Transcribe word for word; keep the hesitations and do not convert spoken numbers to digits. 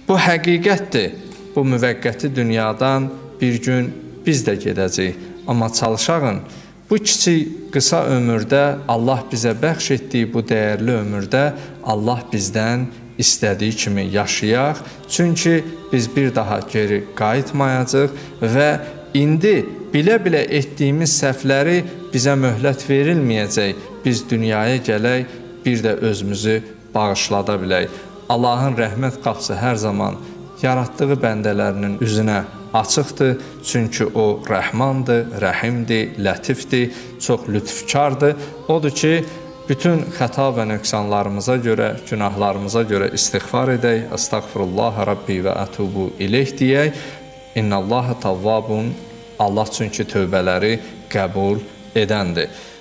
Bu həqiqətdir. Bu müvəqqəti dünyadan bir gün biz də gedəcəyik. Amma çalışağın, bu kiçik, qısa ömürdə Allah bizə bəxş etdiyi bu dəyərli ömürdə Allah bizdən istədiyi kimi yaşayaq. Çünki biz bir daha geri qayıtmayacaq və indi bilə-bilə etdiyimiz səhvləri bizə möhlət verilməyəcək. Biz dünyaya gələk, bir də özümüzü bağışlada bilək. Allahın rəhmət qapısı hər zaman yaratdığı bəndələrinin üzünə açıqdır. Çünki o rəhmandır, rəhimdir, lətifdir, çox lütfkardır. Odur ki, bütün xəta və nöqsanlarımıza görə, günahlarımıza görə istiğfar edək. Estağfirullah Rabbi və ətubu ileyh deyək. İnnəllaha tavvabun. Allah çünki tövbələri qəbul edəndir.